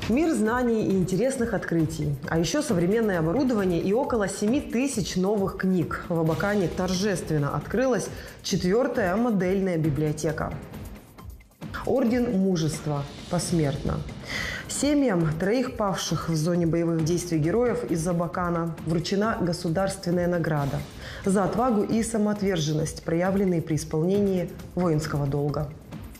Мир знаний и интересных открытий, а еще современное оборудование и около 7000 новых книг. В Абакане торжественно открылась 4-я модельная библиотека. Орден мужества посмертно. Семьям 3 павших в зоне боевых действий героев из Абакана вручена государственная награда за отвагу и самоотверженность, проявленные при исполнении воинского долга.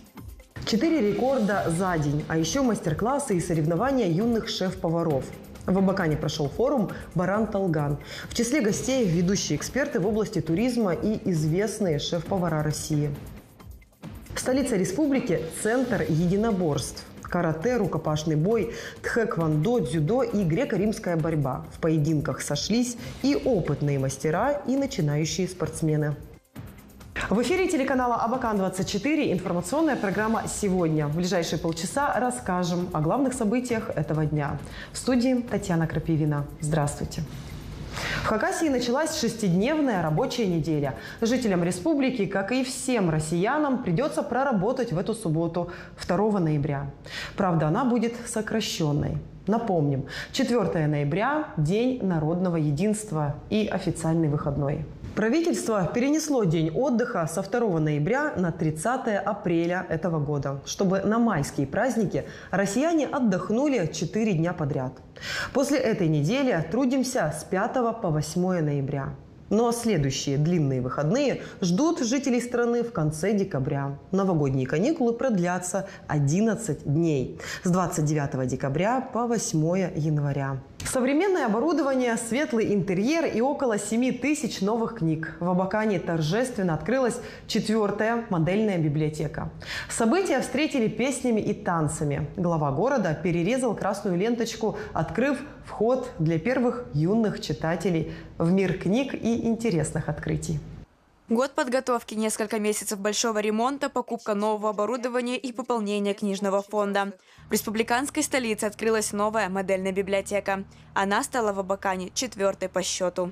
4 рекорда за день, а еще мастер-классы и соревнования юных шеф-поваров. В Абакане прошел форум «Баран-Талган». В числе гостей ведущие эксперты в области туризма и известные шеф-повара России. Столица республики – центр единоборств. Карате, рукопашный бой, тхэквондо, дзюдо и греко-римская борьба. В поединках сошлись и опытные мастера, и начинающие спортсмены. В эфире телеканала Абакан-24 информационная программа «Сегодня». В ближайшие полчаса расскажем о главных событиях этого дня. В студии Татьяна Крапивина. Здравствуйте. В Хакасии началась 6-дневная рабочая неделя. Жителям республики, как и всем россиянам, придется проработать в эту субботу, 2 ноября. Правда, она будет сокращенной. Напомним, 4 ноября – День народного единства и официальный выходной. Правительство перенесло день отдыха со 2 ноября на 30 апреля этого года, чтобы на майские праздники россияне отдохнули 4 дня подряд. После этой недели трудимся с 5 по 8 ноября. Но следующие длинные выходные ждут жителей страны в конце декабря. Новогодние каникулы продлятся 11 дней – с 29 декабря по 8 января. Современное оборудование, светлый интерьер и около 7000 новых книг. В Абакане торжественно открылась 4-я модельная библиотека. События встретили песнями и танцами. Глава города перерезал красную ленточку, открыв вход для первых юных читателей в мир книг и интересных открытий. Год подготовки, несколько месяцев большого ремонта, покупка нового оборудования и пополнение книжного фонда. В республиканской столице открылась новая модельная библиотека. Она стала в Абакане 4-й по счету.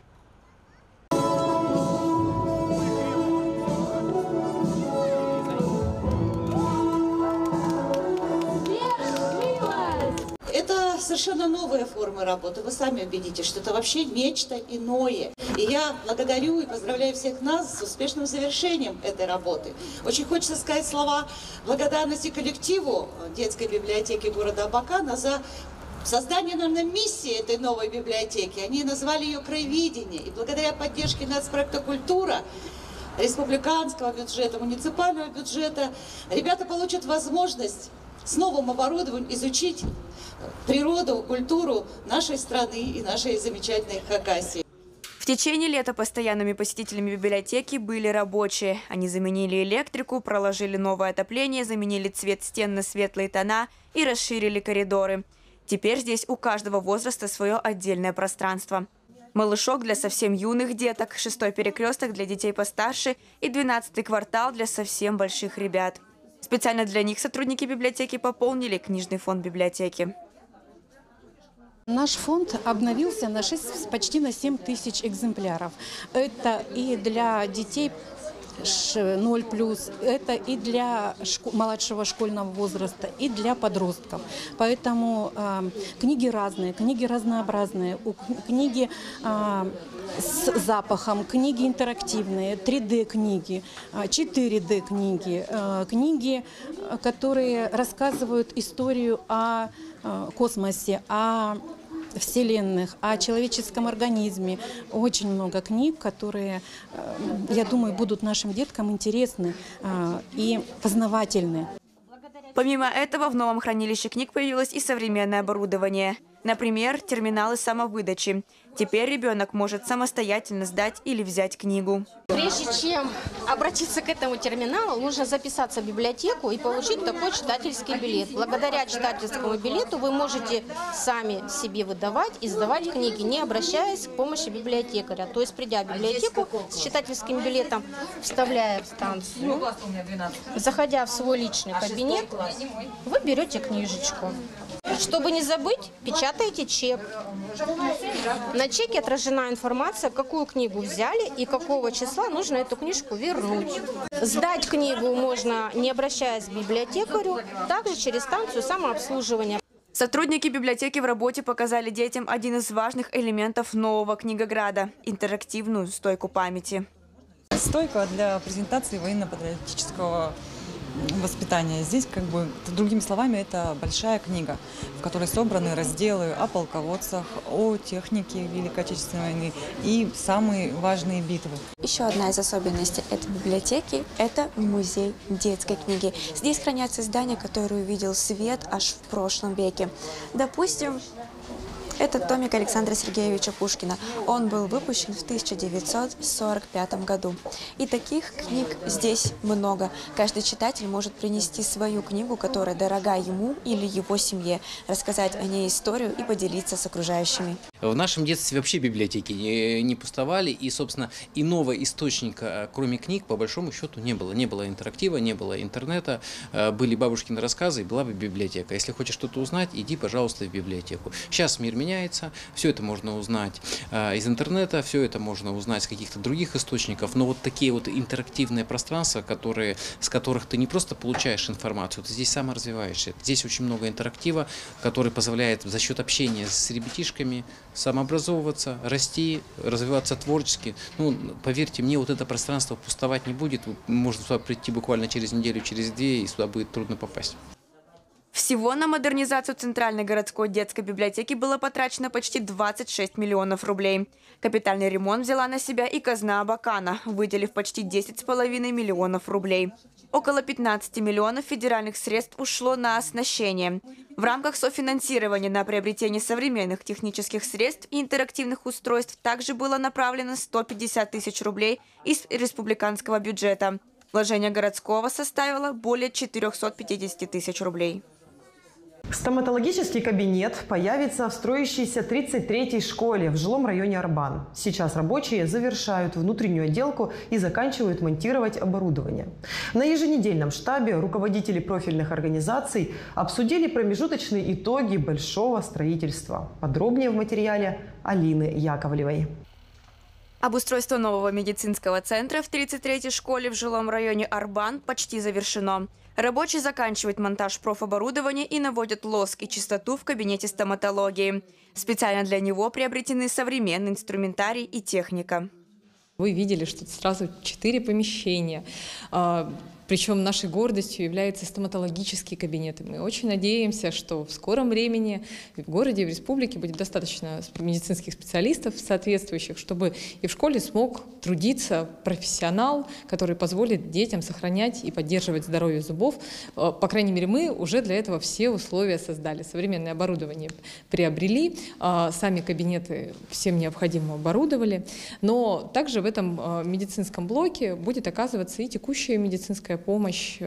Это совершенно новая форма работы. Вы сами убедитесь, что это вообще нечто иное. И я благодарю и поздравляю всех нас с успешным завершением этой работы. Очень хочется сказать слова благодарности коллективу детской библиотеки города Абакана за создание, наверное, миссии этой новой библиотеки. Они назвали ее «Краеведение». И благодаря поддержке нацпроекта «Культура», республиканского бюджета, муниципального бюджета, ребята получат возможность с новым оборудованием изучить природу, культуру нашей страны и нашей замечательной Хакасии. В течение лета постоянными посетителями библиотеки были рабочие. Они заменили электрику, проложили новое отопление, заменили цвет стен на светлые тона и расширили коридоры. Теперь здесь у каждого возраста свое отдельное пространство. Малышок для совсем юных деток, 6-й перекресток для детей постарше и 12-й квартал для совсем больших ребят. Специально для них сотрудники библиотеки пополнили книжный фонд библиотеки. Наш фонд обновился почти на 7000 экземпляров. Это и для детей 0+, это и для младшего школьного возраста, и для подростков. Поэтому книги разные, книги разнообразные, книги с запахом, книги интерактивные, 3D-книги, 4D-книги, книги, которые рассказывают историю о космосе, о вселенных, о человеческом организме. Очень много книг, которые, я думаю, будут нашим деткам интересны и познавательны. Помимо этого, в новом хранилище книг появилось и современное оборудование. Например, терминалы самовыдачи. Теперь ребенок может самостоятельно сдать или взять книгу. Прежде чем обратиться к этому терминалу, нужно записаться в библиотеку и получить такой читательский билет. Благодаря читательскому билету вы можете сами себе выдавать и сдавать книги, не обращаясь к помощи библиотекаря. То есть, придя в библиотеку с читательским билетом, вставляя в станцию, заходя в свой личный кабинет, вы берете книжечку. Чтобы не забыть, печатайте чек. На чеке отражена информация, какую книгу взяли и какого числа нужно эту книжку вернуть. Сдать книгу можно, не обращаясь к библиотекарю, также через станцию самообслуживания. Сотрудники библиотеки в работе показали детям один из важных элементов нового книгограда – интерактивную стойку памяти. Стойка для презентации военно-патриотического воспитания. Здесь, другими словами, это большая книга, в которой собраны разделы о полководцах, о технике Великой Отечественной войны и самые важные битвы. Еще одна из особенностей этой библиотеки – это музей детской книги. Здесь хранятся издания, которые увидел свет аж в прошлом веке. Допустим, это томик Александра Сергеевича Пушкина. Он был выпущен в 1945 году. И таких книг здесь много. Каждый читатель может принести свою книгу, которая дорога ему или его семье, рассказать о ней историю и поделиться с окружающими. В нашем детстве вообще библиотеки не пустовали, и, собственно, иного источника, кроме книг, по большому счету не было. Не было интерактива, не было интернета, были бабушкины рассказы, и была бы библиотека. Если хочешь что-то узнать, иди, пожалуйста, в библиотеку. Сейчас мир меняется, все это можно узнать из интернета, все это можно узнать с каких-то других источников, но вот такие вот интерактивные пространства, с которых ты не просто получаешь информацию, ты здесь саморазвиваешься. Здесь очень много интерактива, который позволяет за счет общения с ребятишками самообразовываться, расти, развиваться творчески. Ну, поверьте мне, вот это пространство пустовать не будет. Можно сюда прийти буквально через неделю, через две, и сюда будет трудно попасть. Всего на модернизацию Центральной городской детской библиотеки было потрачено почти 26 миллионов рублей. Капитальный ремонт взяла на себя и казна Абакана, выделив почти 10,5 миллионов рублей. Около 15 миллионов федеральных средств ушло на оснащение. В рамках софинансирования на приобретение современных технических средств и интерактивных устройств также было направлено 150 тысяч рублей из республиканского бюджета. Вложение городского составило более 450 тысяч рублей. Стоматологический кабинет появится в строящейся 33-й школе в жилом районе Арбан. Сейчас рабочие завершают внутреннюю отделку и заканчивают монтировать оборудование. На еженедельном штабе руководители профильных организаций обсудили промежуточные итоги большого строительства. Подробнее в материале Алины Яковлевой. Обустройство нового медицинского центра в 33-й школе в жилом районе Арбан почти завершено. Рабочие заканчивают монтаж профоборудования и наводят лоск и чистоту в кабинете стоматологии. Специально для него приобретены современный инструментарий и техника. Вы видели, что это сразу 4 помещения. Причем нашей гордостью являются стоматологические кабинеты. Мы очень надеемся, что в скором времени в городе и в республике будет достаточно медицинских специалистов соответствующих, чтобы и в школе смог трудиться профессионал, который позволит детям сохранять и поддерживать здоровье зубов. По крайней мере, мы уже для этого все условия создали. Современное оборудование приобрели, сами кабинеты всем необходимым оборудовали. Но также в этом медицинском блоке будет оказываться и текущая медицинская помощь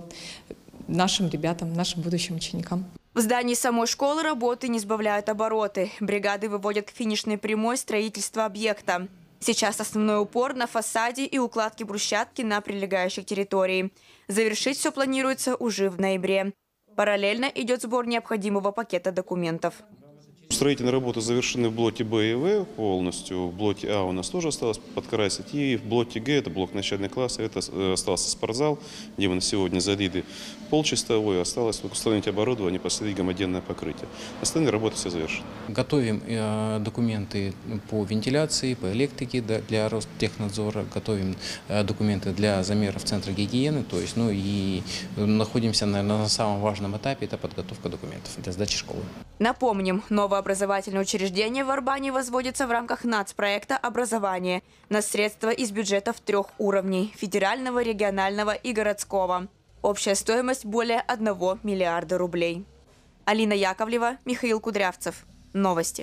нашим ребятам, нашим будущим ученикам. В здании самой школы работы не сбавляют обороты. Бригады выводят к финишной прямой строительство объекта. Сейчас основной упор на фасаде и укладке брусчатки на прилегающей территории. Завершить все планируется уже в ноябре. Параллельно идет сбор необходимого пакета документов. Строительные работы завершены в блоке Б и В полностью. В блоке А у нас тоже осталось подкрасить. И в блоке Г, это блок начальный класс, это остался спортзал, где мы на сегодня залили полчистовой. Осталось установить оборудование, поставить гомогенное покрытие. Остальные работы все завершены. Готовим документы по вентиляции, по электрике для Ростехнадзора. Готовим документы для замеров Центра гигиены. То есть, и находимся, наверное, на самом важном этапе – это подготовка документов для сдачи школы. Напомним, новое образовательное учреждение в Арбане возводится в рамках нацпроекта «Образование» на средства из бюджетов 3 уровней – федерального, регионального и городского. Общая стоимость более 1 миллиарда рублей. Алина Яковлева, Михаил Кудрявцев. Новости.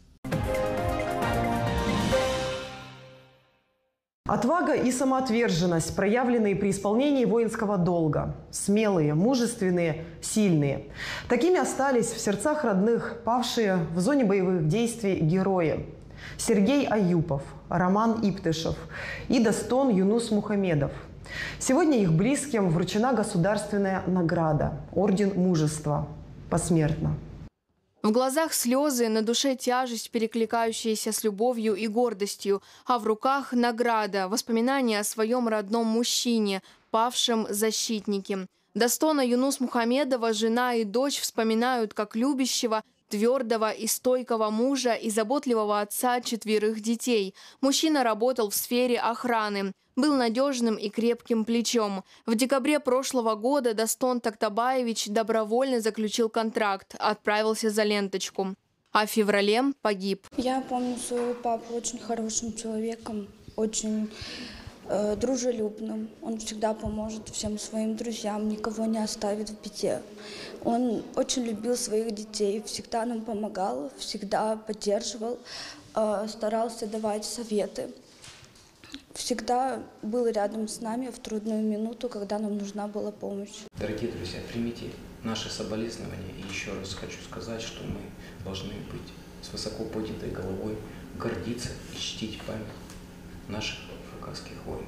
Отвага и самоотверженность, проявленные при исполнении воинского долга. Смелые, мужественные, сильные. Такими остались в сердцах родных павшие в зоне боевых действий герои. Сергей Аюпов, Роман Иптышев и Достон Юнус Мухамедов. Сегодня их близким вручена государственная награда – Орден Мужества. Посмертно. В глазах слезы, на душе тяжесть, перекликающаяся с любовью и гордостью, а в руках награда, воспоминания о своем родном мужчине, павшем защитнике. Дастона Юнус Мухамедова жена и дочь вспоминают как любящего, твердого и стойкого мужа и заботливого отца 4 детей. Мужчина работал в сфере охраны, был надежным и крепким плечом. В декабре прошлого года Дастон Токтабаевич добровольно заключил контракт, отправился за ленточку. А в феврале погиб. Я помню своего папу очень хорошим человеком, очень дружелюбным. Он всегда поможет всем своим друзьям, никого не оставит в беде. Он очень любил своих детей, всегда нам помогал, всегда поддерживал, старался давать советы. Всегда был рядом с нами в трудную минуту, когда нам нужна была помощь. Дорогие друзья, примите наши соболезнования. И еще раз хочу сказать, что мы должны быть с высоко поднятой головой, гордиться и чтить память наших хакасских воинов.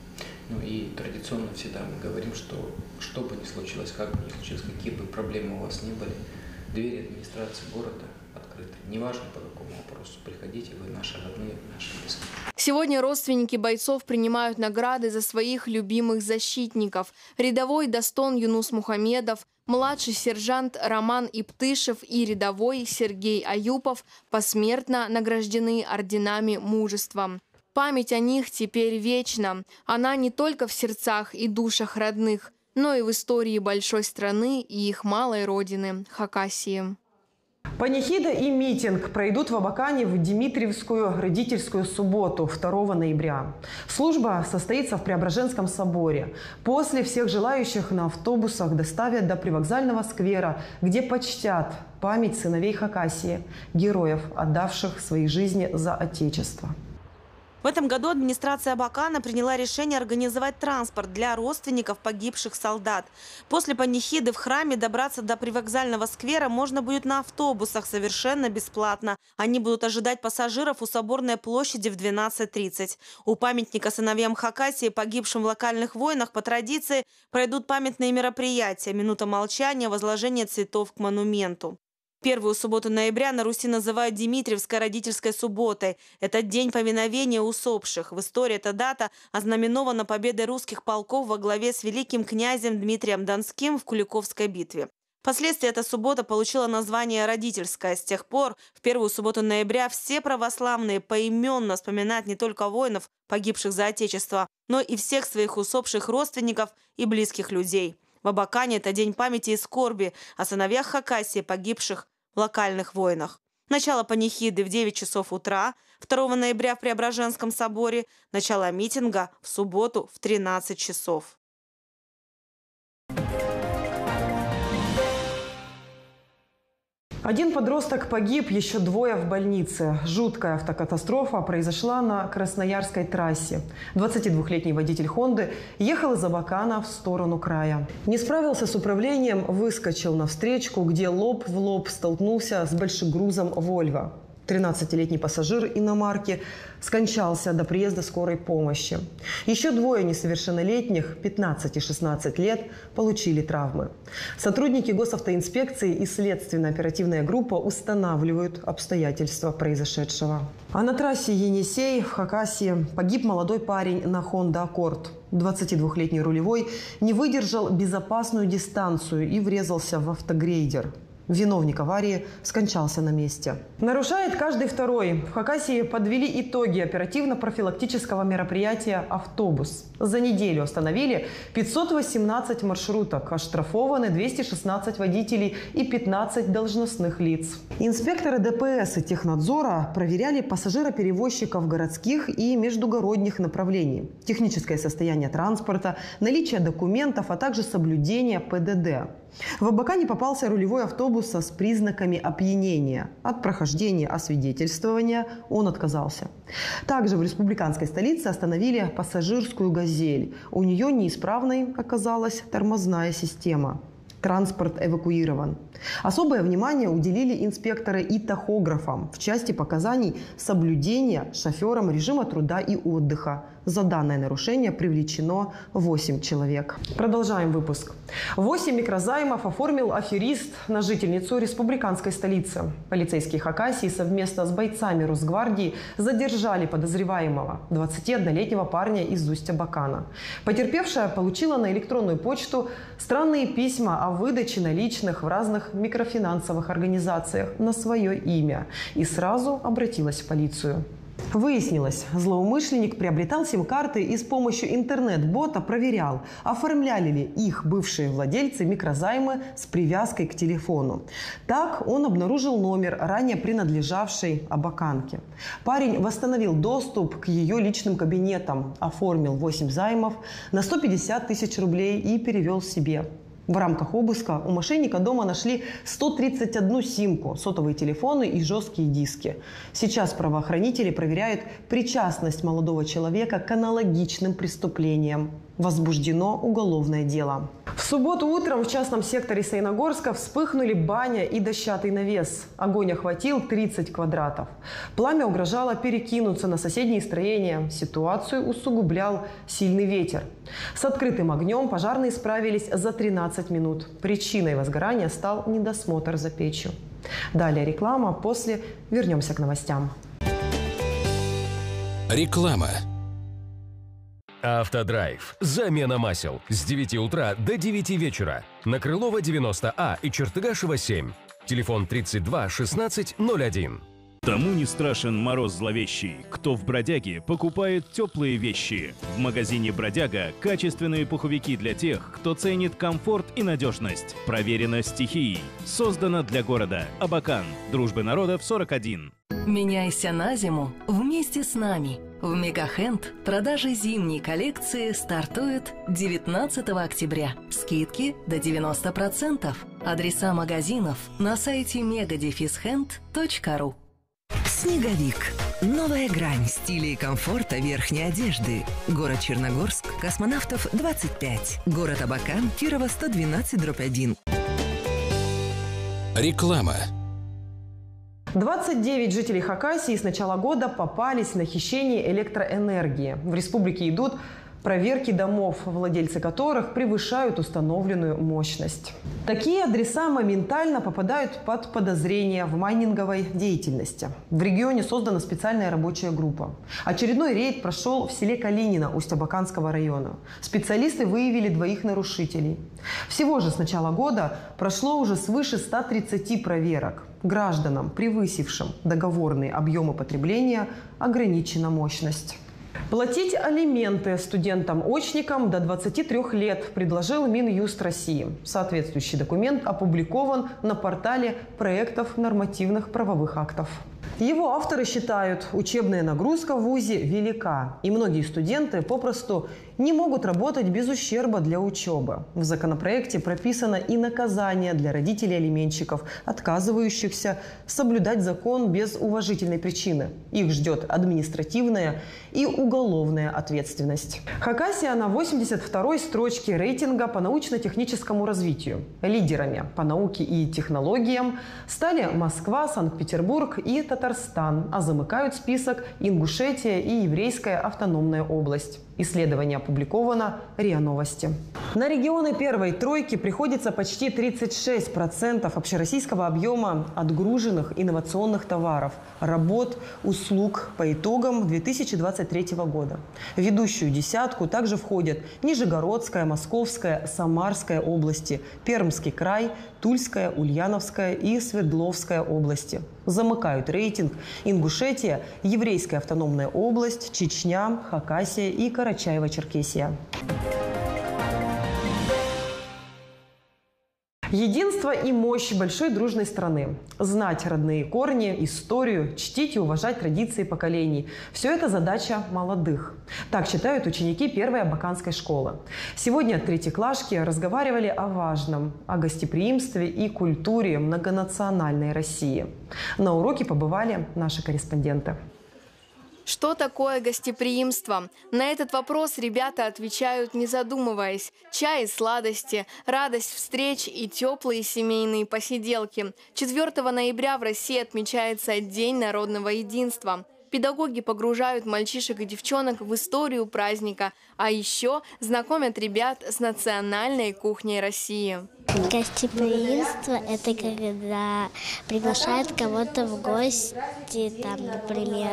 Ну и традиционно всегда мы говорим, что бы ни случилось, как бы ни случилось, какие бы проблемы у вас ни были, двери администрации города открыты. Неважно по какому вопросу, приходите, вы наши родные, наши близкие. Сегодня родственники бойцов принимают награды за своих любимых защитников. Рядовой Дастон Юнус Мухамедов, младший сержант Роман Иптышев и рядовой Сергей Аюпов посмертно награждены орденами мужества. Память о них теперь вечна. Она не только в сердцах и душах родных, но и в истории большой страны и их малой родины – Хакасии. Панихида и митинг пройдут в Абакане в Димитриевскую родительскую субботу 2 ноября. Служба состоится в Преображенском соборе. После всех желающих на автобусах доставят до привокзального сквера, где почтят память сыновей Хакасии, героев, отдавших свои жизни за Отечество. В этом году администрация Абакана приняла решение организовать транспорт для родственников погибших солдат. После панихиды в храме добраться до привокзального сквера можно будет на автобусах совершенно бесплатно. Они будут ожидать пассажиров у Соборной площади в 12:30. У памятника сыновьям Хакасии, погибшим в локальных войнах, по традиции пройдут памятные мероприятия, минута молчания, возложение цветов к монументу. Первую субботу ноября на Руси называют Димитриевской родительской субботой. Это день поминовения усопших. В истории эта дата ознаменована победой русских полков во главе с великим князем Дмитрием Донским в Куликовской битве. Впоследствии эта суббота получила название «Родительская». С тех пор в первую субботу ноября все православные поименно вспоминают не только воинов, погибших за Отечество, но и всех своих усопших родственников и близких людей. В Абакане это день памяти и скорби о сыновьях Хакасии, погибших в локальных войнах. Начало панихиды в 9 часов утра 2 ноября в Преображенском соборе, начало митинга в субботу в 13 часов. Один подросток погиб, еще 2 в больнице. Жуткая автокатастрофа произошла на Красноярской трассе. 22-летний водитель «Хонды» ехал из Абакана в сторону края. Не справился с управлением, выскочил на встречку, где лоб в лоб столкнулся с большегрузом «Вольво». 13-летний пассажир иномарки скончался до приезда скорой помощи. Еще 2 несовершеннолетних, 15 и 16 лет, получили травмы. Сотрудники госавтоинспекции и следственно-оперативная группа устанавливают обстоятельства произошедшего. А на трассе Енисей в Хакасии погиб молодой парень на Honda Accord. 22-летний рулевой не выдержал безопасную дистанцию и врезался в автогрейдер. Виновник аварии скончался на месте. Нарушает каждый второй. В Хакасии подвели итоги оперативно-профилактического мероприятия «Автобус». За неделю остановили 518 маршруток, оштрафованы 216 водителей и 15 должностных лиц. Инспекторы ДПС и технадзора проверяли пассажироперевозчиков городских и междугородних направлений, техническое состояние транспорта, наличие документов, а также соблюдение ПДД. В Абакане попался рулевой автобус с признаками опьянения. От прохождения освидетельствования он отказался. Также в республиканской столице остановили пассажирскую «Газель». У нее неисправной оказалась тормозная система. Транспорт эвакуирован. Особое внимание уделили инспекторы и тахографам в части показаний соблюдения шофером режима труда и отдыха. За данное нарушение привлечено 8 человек. Продолжаем выпуск. 8 микрозаймов оформил аферист на жительницу республиканской столицы. Полицейские Хакасии совместно с бойцами Росгвардии задержали подозреваемого, 21-летнего парня из Усть-Абакана. Потерпевшая получила на электронную почту странные письма о выдаче наличных в разных микрофинансовых организациях на свое имя и сразу обратилась в полицию. Выяснилось, злоумышленник приобретал сим-карты и с помощью интернет-бота проверял, оформляли ли их бывшие владельцы микрозаймы с привязкой к телефону. Так он обнаружил номер, ранее принадлежавший абаканке. Парень восстановил доступ к ее личным кабинетам, оформил 8 займов на 150 тысяч рублей и перевел себе. В рамках обыска у мошенника дома нашли 131 симку, сотовые телефоны и жесткие диски. Сейчас правоохранители проверяют причастность молодого человека к аналогичным преступлениям. Возбуждено уголовное дело. В субботу утром в частном секторе Саяногорска вспыхнули баня и дощатый навес. Огонь охватил 30 квадратов. Пламя угрожало перекинуться на соседние строения. Ситуацию усугублял сильный ветер. С открытым огнем пожарные справились за 13 минут. Причиной возгорания стал недосмотр за печью. Далее реклама, после вернемся к новостям. Реклама. Автодрайв. Замена масел. С 9 утра до 9 вечера. На Крылова 90А и Чертыгашева 7. Телефон 32 16 01. Тому не страшен мороз зловещий, кто в Бродяге покупает теплые вещи. В магазине «Бродяга» качественные пуховики для тех, кто ценит комфорт и надежность. Проверено стихией. Создано для города. Абакан. Дружбы народов 41. Меняйся на зиму вместе с нами. В Мегахенд продажи зимней коллекции стартуют 19 октября. Скидки до 90%. Адреса магазинов на сайте mega-hand.ru. Снеговик. Новая грань стиля и комфорта верхней одежды. Город Черногорск, Космонавтов 25. Город Абакан, Кирова 112/1. Реклама. 29 жителей Хакасии с начала года попались на хищение электроэнергии. В республике идут проверки домов, владельцы которых превышают установленную мощность. Такие адреса моментально попадают под подозрение в майнинговой деятельности. В регионе создана специальная рабочая группа. Очередной рейд прошел в селе Калинино Усть-Абаканского района. Специалисты выявили 2 нарушителей. Всего же с начала года прошло уже свыше 130 проверок. Гражданам, превысившим договорные объемы потребления, ограничена мощность. Платить алименты студентам-очникам до 23 лет предложил Минюст России. Соответствующий документ опубликован на портале проектов нормативных правовых актов. Его авторы считают, учебная нагрузка в ВУЗе велика, и многие студенты попросту не могут работать без ущерба для учебы. В законопроекте прописано и наказание для родителей алиментщиков, отказывающихся соблюдать закон без уважительной причины. Их ждет административная и уголовная ответственность. Хакасия на 82-й строчке рейтинга по научно-техническому развитию. Лидерами по науке и технологиям стали Москва, Санкт-Петербург и Татарстан, а замыкают список Ингушетия и Еврейская автономная область. Исследование опубликовано РИА Новости. На регионы первой тройки приходится почти 36% общероссийского объема отгруженных инновационных товаров, работ, услуг по итогам 2023 года. В ведущую десятку также входят Нижегородская, Московская, Самарская области, Пермский край, Тульская, Ульяновская и Свердловская области. Замыкают рейтинг Ингушетия, Еврейская автономная область, Чечня, Хакасия и Карачаево-Черкесия. Единство и мощь большой дружной страны. Знать родные корни, историю, чтить и уважать традиции поколений – все это задача молодых. Так считают ученики первой абаканской школы. Сегодня третьеклашки разговаривали о важном – о гостеприимстве и культуре многонациональной России. На уроке побывали наши корреспонденты. Что такое гостеприимство? На этот вопрос ребята отвечают, не задумываясь. Чай и сладости, радость встреч и теплые семейные посиделки. 4 ноября в России отмечается День народного единства. Педагоги погружают мальчишек и девчонок в историю праздника, а еще знакомят ребят с национальной кухней России. Гостеприимство – это когда приглашают кого-то в гости, там, например,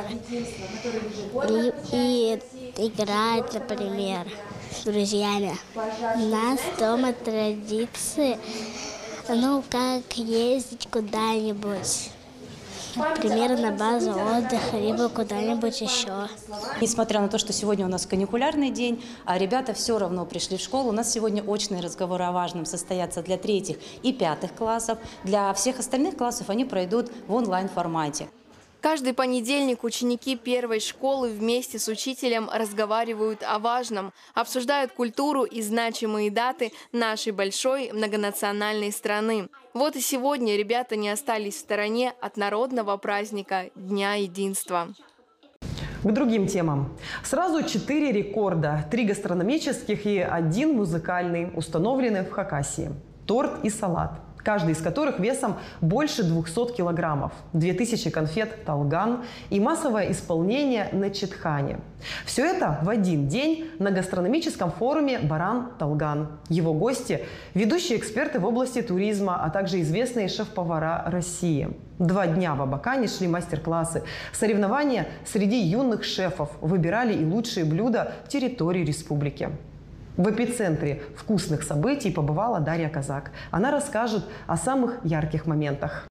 и играют, например, с друзьями. У нас дома традиции, как ездить куда-нибудь. Например, на базу отдыха, либо куда-нибудь еще. Несмотря на то, что сегодня у нас каникулярный день, а ребята все равно пришли в школу, у нас сегодня очные разговоры о важном состоятся для 3 и 5 классов. Для всех остальных классов они пройдут в онлайн-формате. Каждый понедельник ученики первой школы вместе с учителем разговаривают о важном, обсуждают культуру и значимые даты нашей большой многонациональной страны. Вот и сегодня ребята не остались в стороне от народного праздника Дня единства. К другим темам. Сразу 4 рекорда, 3 гастрономических и 1 музыкальный, установлены в Хакасии. Торт и салат, каждый из которых весом больше 200 килограммов, 2000 конфет «Талган» и массовое исполнение на Четхане. Все это в один день на гастрономическом форуме «Баран-Талган». Его гости – ведущие эксперты в области туризма, а также известные шеф-повара России. 2 дня в Абакане шли мастер-классы, соревнования среди юных шефов, выбирали и лучшие блюда территории республики. В эпицентре вкусных событий побывала Дарья Казак. Она расскажет о самых ярких моментах.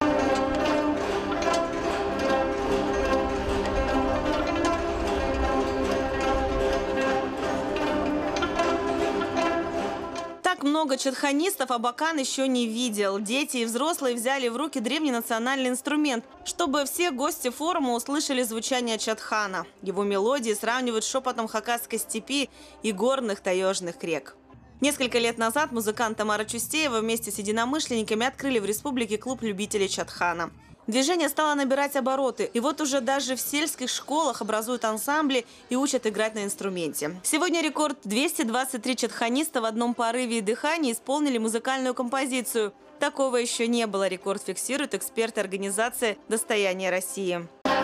Так много четханистов Абакан еще не видел. Дети и взрослые взяли в руки древний национальный инструмент, чтобы все гости форума услышали звучание четхана. Его мелодии сравнивают с шепотом хакасской степи и горных таежных рек. Несколько лет назад музыкант Тамара Чустеева вместе с единомышленниками открыли в республике клуб любителей четхана. Движение стало набирать обороты, и вот уже даже в сельских школах образуют ансамбли и учат играть на инструменте. Сегодня рекорд: 223 четханиста в одном порыве и дыхании исполнили музыкальную композицию. Такого еще не было, рекорд фиксируют эксперты организации «Достояние России».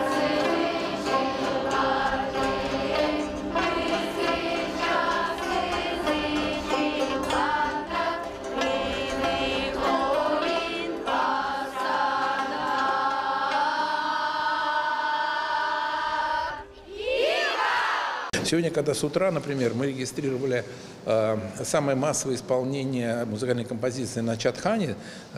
Сегодня, когда с утра, например, мы регистрировали самое массовое исполнение музыкальной композиции на Четхане,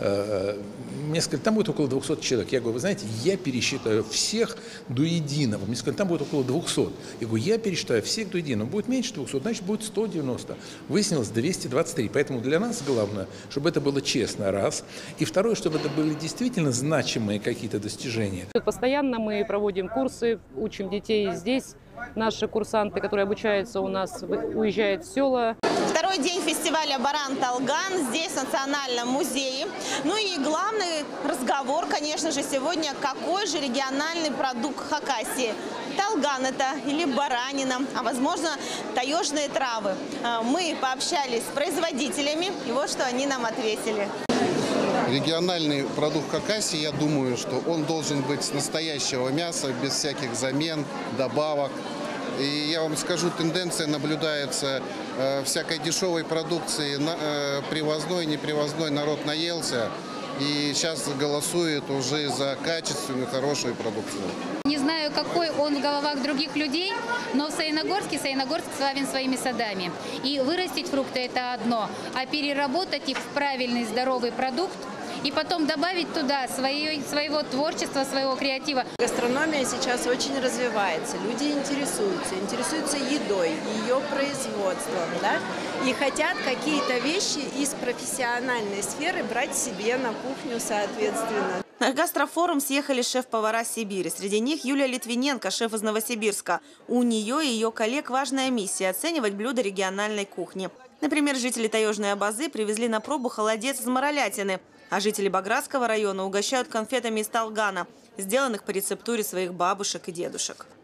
там будет около 200 человек. Я говорю, вы знаете, я пересчитаю всех до единого. Мне сказали, там будет около 200. Я говорю, я пересчитаю всех до единого. Будет меньше 200, значит будет 190. Выяснилось 223. Поэтому для нас главное, чтобы это было честно, раз. И второе, чтобы это были действительно значимые какие-то достижения. Постоянно мы проводим курсы, учим детей здесь. Наши курсанты, которые обучаются у нас, уезжают в села. Второй день фестиваля «Баран-Талган» здесь, в Национальном музее. Ну и главный разговор, конечно же, сегодня, какой же региональный продукт Хакасии. Талган это или баранина, а возможно таежные травы. Мы пообщались с производителями, и вот что они нам ответили. Региональный продукт Хакасии, я думаю, что он должен быть с настоящего мяса, без всяких замен, добавок. И я вам скажу, тенденция наблюдается всякой дешевой продукции, привозной, непривозной, народ наелся. И сейчас голосует уже за качественную, хорошую продукцию. Не знаю, какой он в головах других людей, но в Саяногорск славен своими садами. И вырастить фрукты – это одно, а переработать их в правильный, здоровый продукт и потом добавить туда своего творчества, своего креатива. Гастрономия сейчас очень развивается, люди интересуются едой, ее производством, да? И хотят какие-то вещи из профессиональной сферы брать себе на кухню, соответственно. На гастрофорум съехали шеф-повара Сибири. Среди них Юлия Литвиненко, шеф из Новосибирска. У нее и ее коллег важная миссия – оценивать блюда региональной кухни. Например, жители Таежной Абазы привезли на пробу холодец из моролятины, а жители Багратского района угощают конфетами из Талгана, сделанных по рецептуре своих бабушек и дедушек.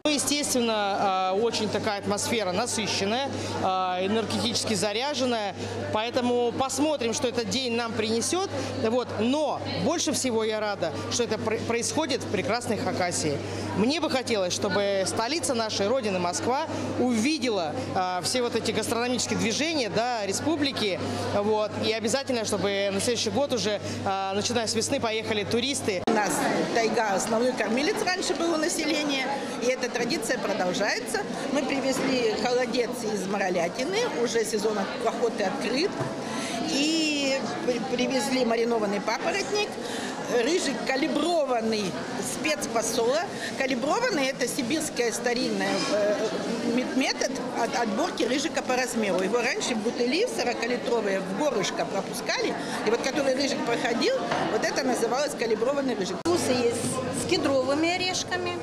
Естественно, очень такая атмосфера насыщенная, энергетически заряженная, поэтому посмотрим, что этот день нам принесет. Но больше всего я рада, что это происходит в прекрасной Хакасии. Мне бы хотелось, чтобы столица нашей Родины, Москва, увидела все эти гастрономические движения республики. И обязательно, чтобы на следующий год уже, начиная с весны, поехали туристы. У нас тайга основной кормилец раньше было население, и эта традиция продолжается. Мы привезли холодец из Моролятины, уже сезон охоты открыт. И привезли маринованный папоротник, рыжик калиброванный спецпосола. Калиброванный – это сибирская старинная метод отборки рыжика по размеру. Его раньше бутыли 40-литровые в горлышко пропускали, и который рыжик проходил, это называлось калиброванный рыжик. Вкусы есть с кедровыми орешками,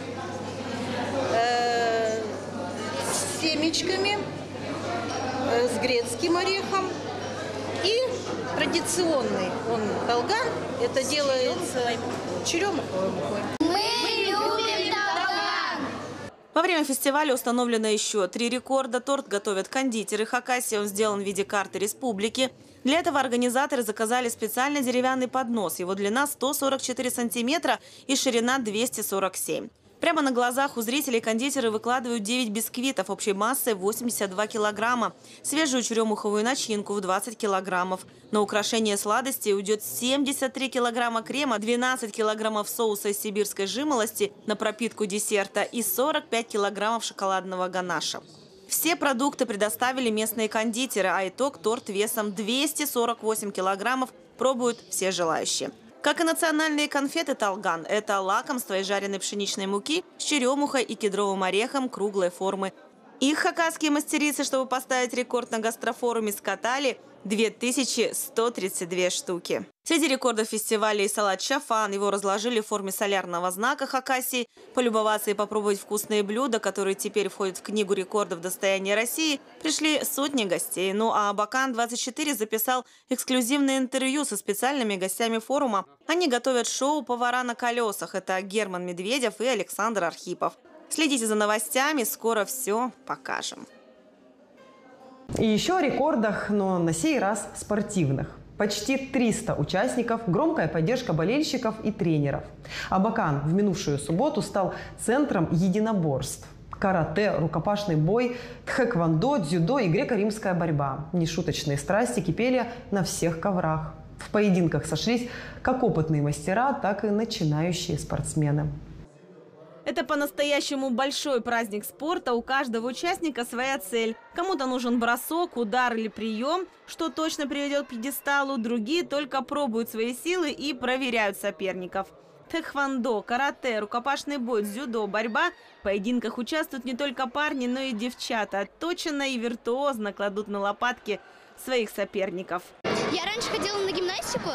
с семечками, с грецким орехом. И традиционный долган, это делается черемуховой мукой. Мы любим долган! Во время фестиваля установлено еще 3 рекорда. Торт готовят кондитеры Хакасии, он сделан в виде карты республики. Для этого организаторы заказали специальный деревянный поднос. Его длина 144 сантиметра и ширина 247. Прямо на глазах у зрителей кондитеры выкладывают 9 бисквитов общей массой 82 килограмма, свежую черемуховую начинку в 20 килограммов. На украшение сладостей уйдет 73 килограмма крема, 12 килограммов соуса из сибирской жимолости на пропитку десерта и 45 килограммов шоколадного ганаша. Все продукты предоставили местные кондитеры, а итог – торт весом 248 килограммов пробуют все желающие. Как и национальные конфеты «Талган» – это лакомство из жареной пшеничной муки с черемухой и кедровым орехом круглой формы. Их хакасские мастерицы, чтобы поставить рекорд на гастрофоруме, скатали 2132 штуки. Среди рекордов фестиваля и салат «Чафан». Его разложили в форме солярного знака Хакасии. Полюбоваться и попробовать вкусные блюда, которые теперь входят в книгу рекордов достояния России, пришли сотни гостей. Ну а Абакан-24 записал эксклюзивное интервью со специальными гостями форума. Они готовят шоу «Повара на колесах». Это Герман Медведев и Александр Архипов. Следите за новостями, скоро все покажем. И еще о рекордах, но на сей раз спортивных. Почти 300 участников, громкая поддержка болельщиков и тренеров. Абакан в минувшую субботу стал центром единоборств. Карате, рукопашный бой, тхэквондо, дзюдо и греко-римская борьба. Нешуточные страсти кипели на всех коврах. В поединках сошлись как опытные мастера, так и начинающие спортсмены. Это по-настоящему большой праздник спорта. У каждого участника своя цель. Кому-то нужен бросок, удар или прием, что точно приведет к пьедесталу. Другие только пробуют свои силы и проверяют соперников. Тхэквондо, карате, рукопашный бой, дзюдо, борьба. В поединках участвуют не только парни, но и девчата. Отточенно и виртуозно кладут на лопатки своих соперников. Я раньше ходила на гимнастику,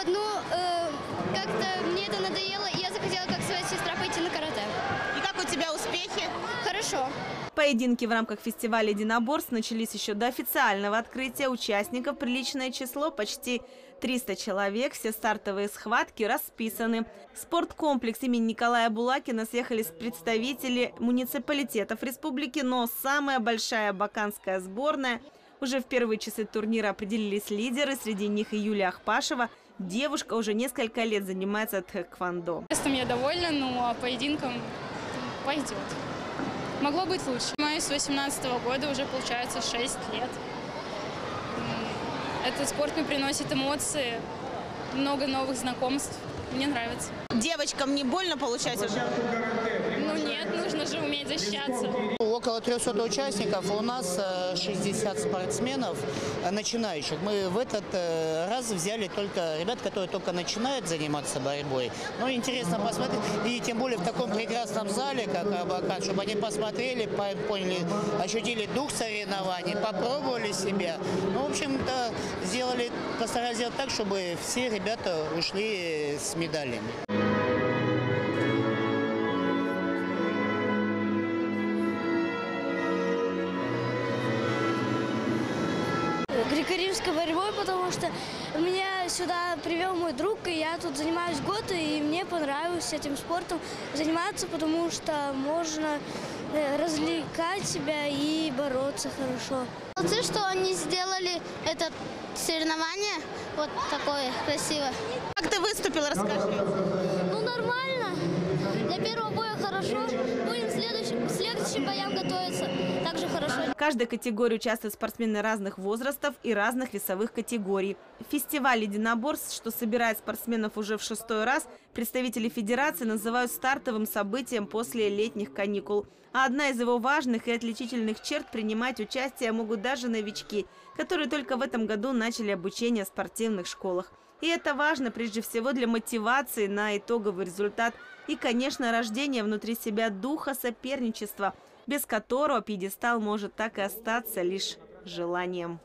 как-то мне это надоело, и я захотела, как своя сестра, пойти на карате. И как у тебя успехи? Хорошо. Поединки в рамках фестиваля единоборств начались еще до официального открытия. Участников приличное число, почти 300 человек. Все стартовые схватки расписаны. В спорткомплекс имени Николая Булакина съехались представители муниципалитетов республики, но самая большая абаканская сборная. Уже в первые часы турнира определились лидеры, среди них и Юлия Ахпашева. Девушка уже несколько лет занимается тхэквондо. Местом я довольна, но поединком пойдет. Могло быть лучше. Занимаюсь с 18-го года, уже получается 6 лет. Этот спорт мне приносит эмоции, много новых знакомств. Мне нравится. Девочкам не больно получать уже? Ну нет, нужно же уметь защищаться. Около 300 участников, у нас 60 спортсменов начинающих. Мы в этот раз взяли только ребят, которые только начинают заниматься борьбой. Ну, интересно посмотреть, и тем более в таком прекрасном зале, как Абакан, чтобы они посмотрели, поняли, ощутили дух соревнований, попробовали себя. Ну, в общем-то, постарались сделать так, чтобы все ребята ушли с медалями. Греко-римской борьбой, потому что меня сюда привел мой друг, и я тут занимаюсь год, и мне понравилось этим спортом заниматься, потому что можно развлекать себя и бороться хорошо. Молодцы, что они сделали это соревнование вот такое красивое. Как ты выступил, расскажи. Ну, нормально. Для первого боя хорошо. Будем к следующим боям готовиться также хорошо. В каждой категории участвуют спортсмены разных возрастов и разных весовых категорий. Фестиваль единоборств, что собирает спортсменов уже в 6-й раз, представители федерации называют стартовым событием после летних каникул. А одна из его важных и отличительных черт – принимать участие могут даже новички, которые только в этом году начали обучение в спортивных школах. И это важно прежде всего для мотивации на итоговый результат и, конечно, рождения внутри себя духа соперничества, без которого пьедестал может так и остаться лишь желанием.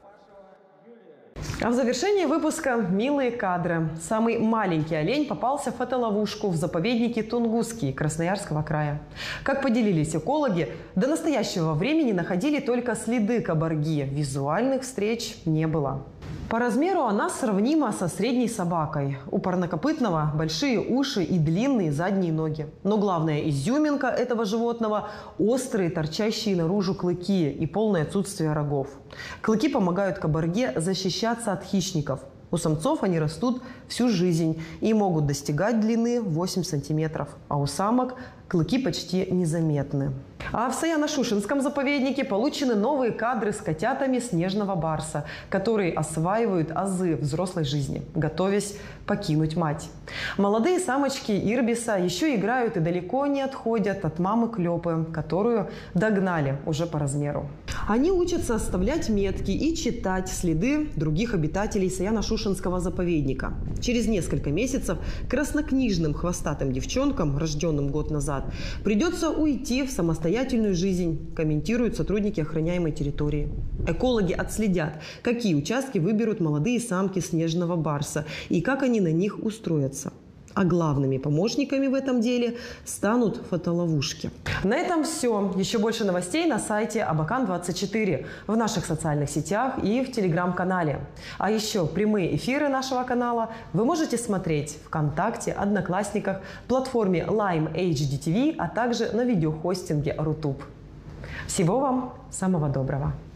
А в завершении выпуска милые кадры. Самый маленький олень попался в фотоловушку в заповеднике Тунгусский Красноярского края. Как поделились экологи, до настоящего времени находили только следы кабарги. Визуальных встреч не было. По размеру она сравнима со средней собакой. У парнокопытного большие уши и длинные задние ноги. Но главная изюминка этого животного – острые, торчащие наружу клыки и полное отсутствие рогов. Клыки помогают кабарге защищаться от хищников. У самцов они растут всю жизнь и могут достигать длины 8 сантиметров, а у самок клыки почти незаметны. А в Саяно-Шушенском заповеднике получены новые кадры с котятами снежного барса, которые осваивают азы взрослой жизни, готовясь покинуть мать. Молодые самочки ирбиса еще играют и далеко не отходят от мамы Клёпы, которую догнали уже по размеру. Они учатся оставлять метки и читать следы других обитателей Саяно-Шушенского заповедника. Через несколько месяцев краснокнижным хвостатым девчонкам, рожденным год назад, придется уйти в самостоятельную жизнь, комментируют сотрудники охраняемой территории. Экологи отследят, какие участки выберут молодые самки снежного барса и как они на них устроятся. А главными помощниками в этом деле станут фотоловушки. На этом все. Еще больше новостей на сайте Абакан24, в наших социальных сетях и в телеграм-канале. А еще прямые эфиры нашего канала вы можете смотреть ВКонтакте, Одноклассниках, платформе Lime HDTV, а также на видеохостинге Рутуб. Всего вам самого доброго!